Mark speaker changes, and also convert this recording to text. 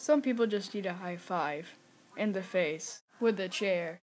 Speaker 1: Some people just need a high five in the face with a chair.